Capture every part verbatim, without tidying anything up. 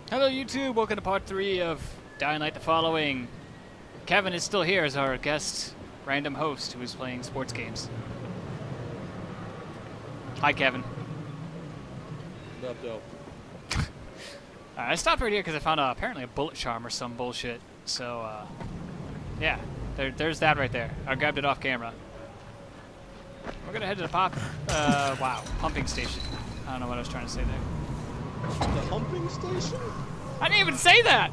Hello YouTube, welcome to part three of Dying Light the Following. Kevin is still here as our guest random host who is playing sports games. Hi Kevin. What up, dope? Alright, I stopped right here because I found uh, apparently a bullet charm or some bullshit. So, uh, yeah, there, there's that right there. I grabbed it off camera. We're gonna head to the pop, uh, wow, pumping station. I don't know what I was trying to say there. The humping station? I didn't even say that!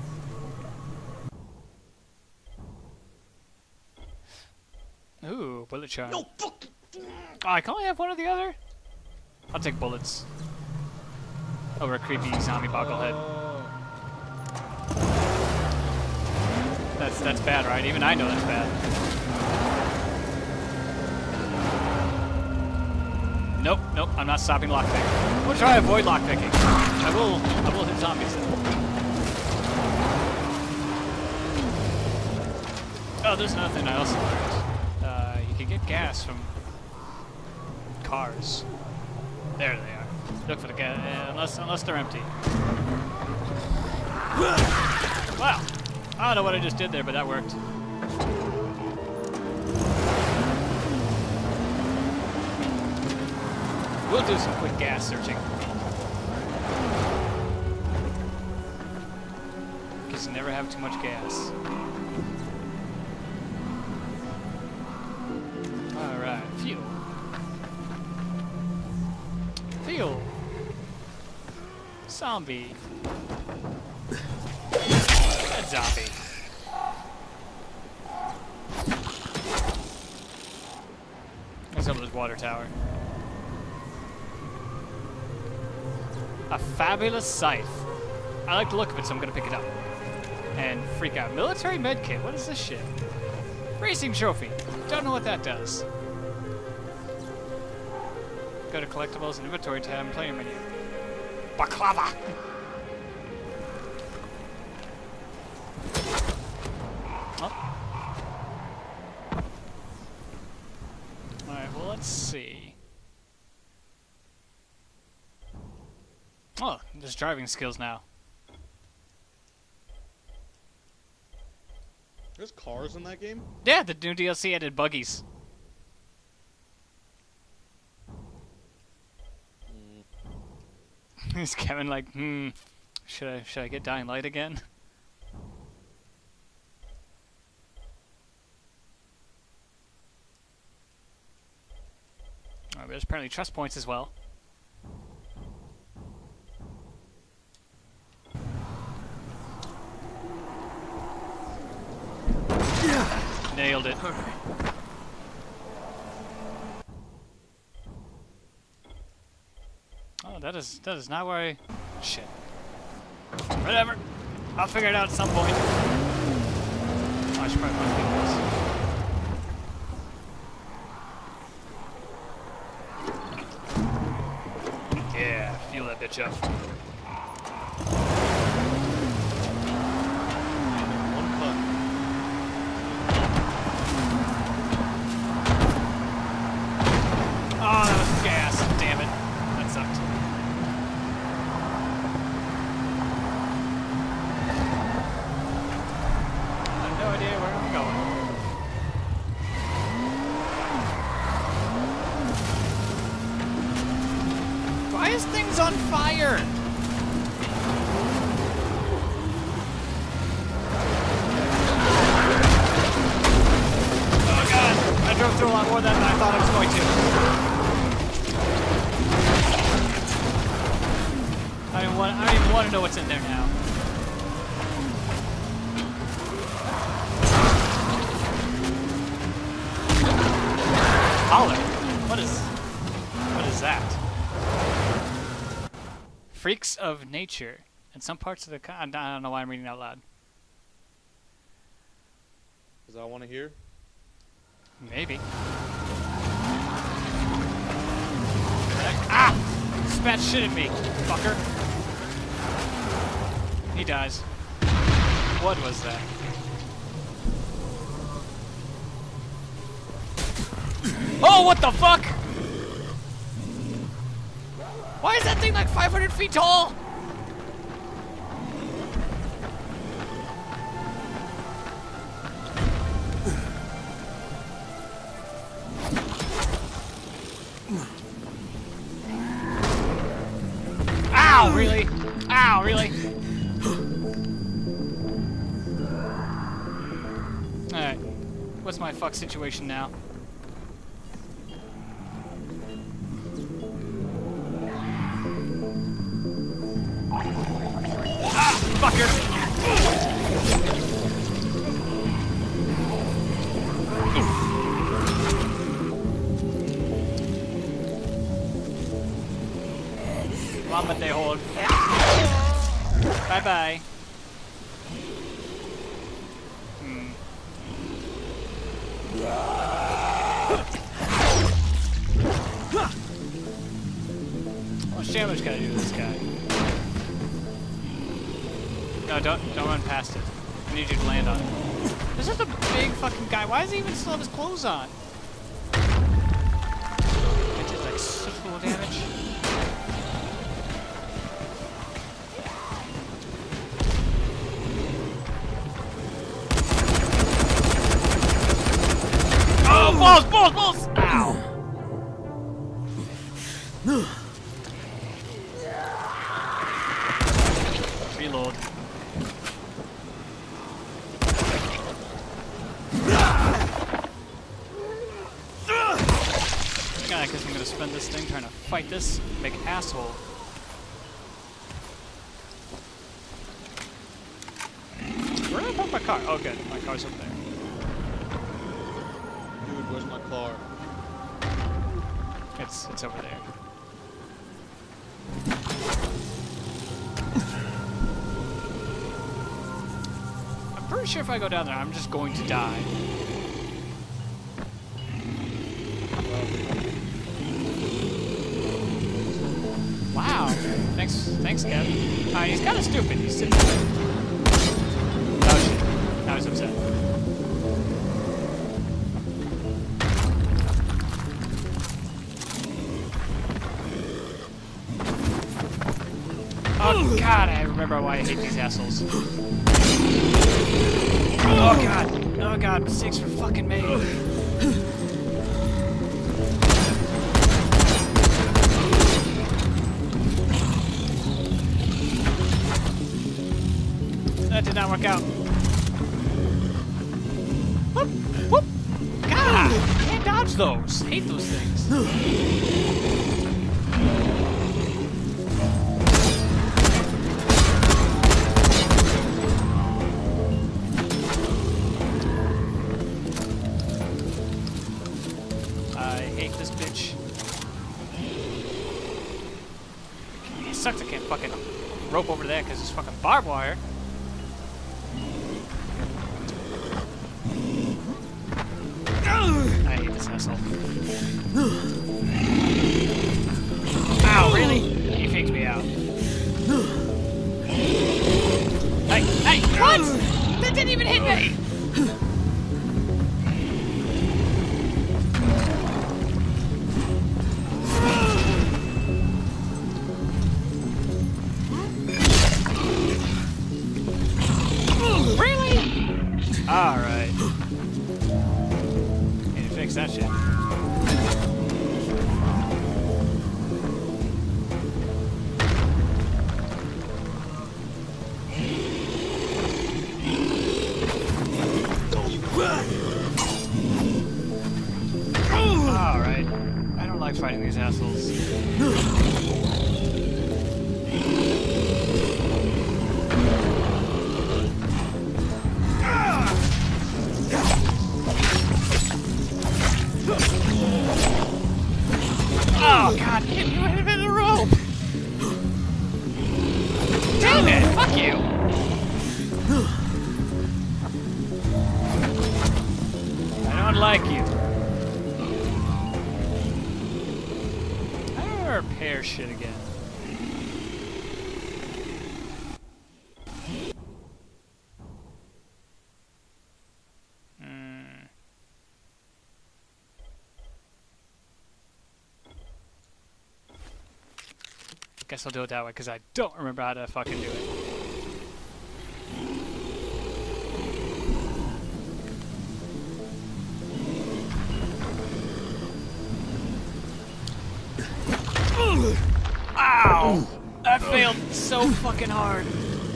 Ooh, bullet charm. No, fuck! Oh, I can only have one or the other? I'll take bullets. Over a creepy zombie bogglehead. Uh, That's, that's bad, right? Even I know that's bad. Nope, nope, I'm not stopping lockpicking. We'll try to avoid lockpicking. I will, I will hit zombies though. Oh, there's another thing I also learned. Uh, you can get gas from cars. There they are. Look for the gas, uh, unless, unless they're empty. Wow, I don't know what I just did there, but that worked. We'll do some quick gas searching. Because you never have too much gas. Alright, fuel. Fuel. Zombie. Dead zombie. Let's go to this water tower. A fabulous scythe. I like the look of it, so I'm gonna pick it up. And freak out. Military medkit. What is this shit? Racing trophy. Don't know what that does. Go to collectibles and inventory tab and player menu. Baklava. Oh. All right. Well, let's see. Oh, there's driving skills now. There's cars in that game? Yeah, the new D L C added buggies. Mm. Is Kevin like, hmm, should I should I get Dying Light again? Oh, there's apparently trust points as well. Nailed it. Alright. Oh, that is that is not where I... Shit. Whatever. I'll figure it out at some point. Oh, I should probably run through this. Yeah, fuel that bitch up. Oh, that was gas. Damn it. That sucked. I have no idea where I'm going. Why is things on fire? Oh god, I drove through a lot more than I thought I was going to. I don't, want, I don't even want to know what's in there now. Holler? What is... What is that? Freaks of nature. In some parts of the... I don't know why I'm reading out loud. Is that what I want to hear? Maybe. Ah! Spat shit at me, fucker. He dies. What was that? Oh, what the fuck? Why is that thing like five hundred feet tall? really? Alright. What's my fuck situation now? Ah! Fucker! Mama, they hold. Bye bye. Hmm. What much damage can I do to this guy? No, don't don't run past it. I need you to land on it. This is a big fucking guy. Why does he even still have his clothes on? It did like such little damage. Oh, balls, balls, balls! Ow! Reload. I guess I'm gonna spend this thing trying to fight this big asshole. Where did I park my car? Oh, good. My car's over there. Dude, where's my car? It's it's over there. I'm pretty sure if I go down there, I'm just going to die. Wow. Thanks, thanks, Kev. Uh, he's kind of stupid. He's sitting there. Oh shit. Now he's upset. Oh god, I remember why I hate these assholes. Oh god. Oh god, mistakes were fucking made. That did not work out. Whoop, whoop. God, can't dodge those. Hate those things. I hate this bitch. It sucks I can't fucking rope over there because it's fucking barbed wire. I hate this asshole. Ow, really? He faked me out. Hey, hey, what? That didn't even hit me! Really? Alright. Need to fix that shit. Alright. I don't like fighting these assholes. Oh god, hit me with a rope! Damn it, fuck you! I don't like you. I don't repair shit again. Guess I'll do it that way because I don't remember how to fucking do it. Ow! That failed failed so fucking hard.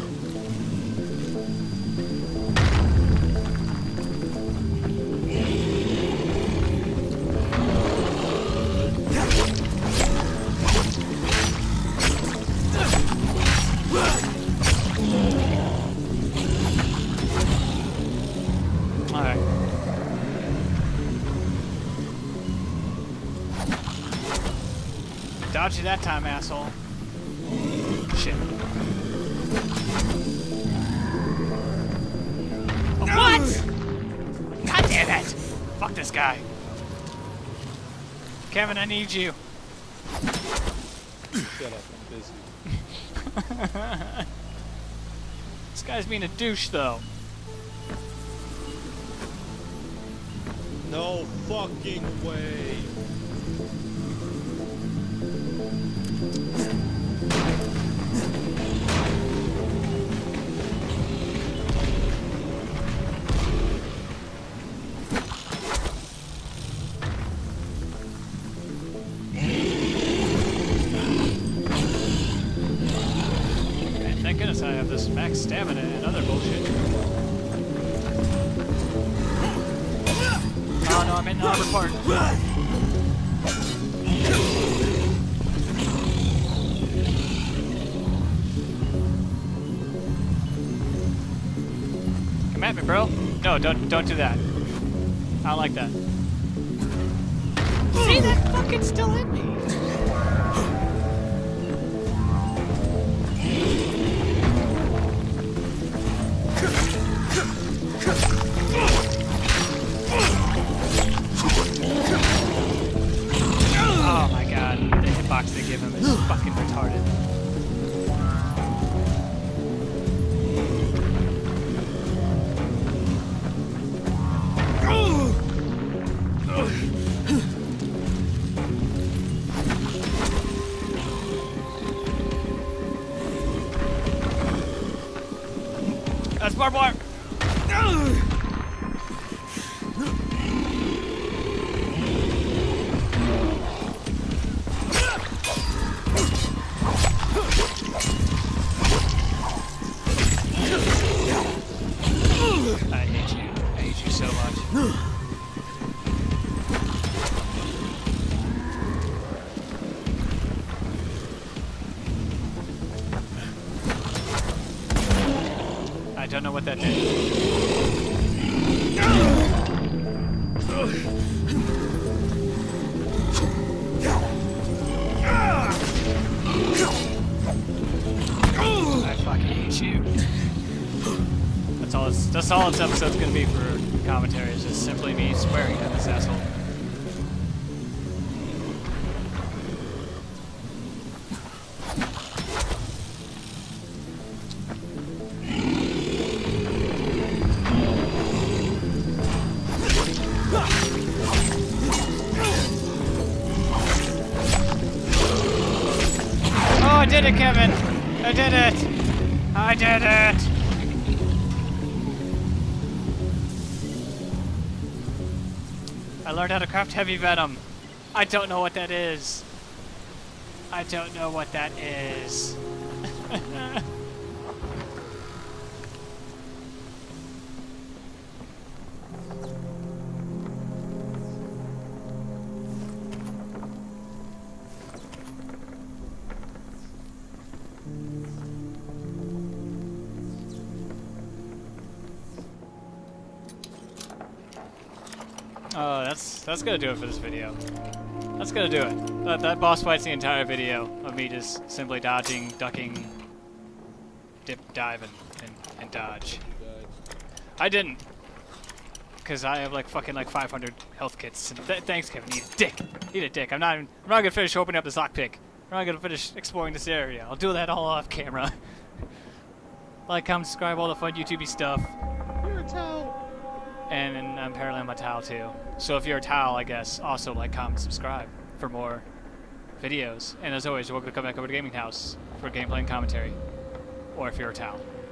Alright. Dodged you that time, asshole. Shit. Oh, what? God damn it! Fuck this guy. Kevin, I need you. Shut up, I'm busy. This guy's being a douche, though. No fucking way. Man, thank goodness I have this max stamina and other bullshit. Oh no, I'm in the other part. Come at me, bro. No, don't don't do that. I don't like that. See, that fucking still in me. Oh my god, the hitbox they give him is fucking retarded. That's barbed wire. I hate you. I hate you so much. I don't know what that did. I fucking hate you. That's all. It's, that's all this episode's gonna be for commentary. Is just simply me swearing at this asshole. Oh, I did it, Kevin! I did it! I did it! I learned how to craft heavy venom. I don't know what that is. I don't know what that is. Oh, that's that's gonna do it for this video. That's gonna do it. That, that boss fight's the entire video of me just simply dodging, ducking, dip, dive, and, and, and dodge. I didn't, because I have like fucking like five hundred health kits. And th thanks, Kevin. Eat a dick. Eat a dick. I'm not. Even, I'm not gonna finish opening up this lockpick. I'm not gonna finish exploring this area. I'll do that all off camera. Like, comment, subscribe, all the fun YouTubey stuff. You're a towel. And, and apparently I'm a towel too. So if you're a towel, I guess, also like, comment, subscribe for more videos. And as always, you're welcome to come back over to GamingHouse for gameplay and commentary. Or if you're a towel.